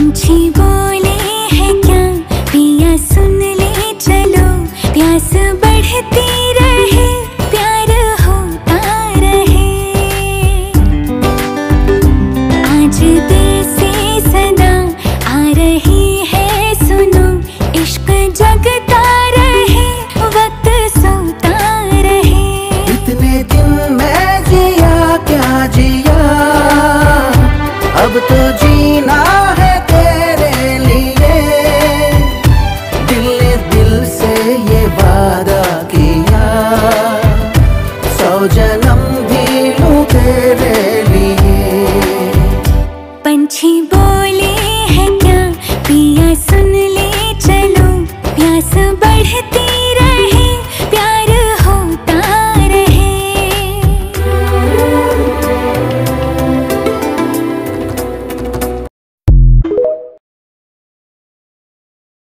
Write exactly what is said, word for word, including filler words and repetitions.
पंछी बोले हैं क्या पिया सुन ले चलो, प्यास बढ़ती रहे प्यार होता रहे। आज दिल से सदा आ रही है सुनो, इश्क जगता रहे वक्त सोता रहे। इतने दिन मैं जिया क्या जिया, अब तो जीना है तेरे लिए। दिल ने दिल से ये वादा किया, सौ जन्म भी लूं तेरे लिए। पंछी बोले हैं क्या पिया सुन ले चलो, प्यास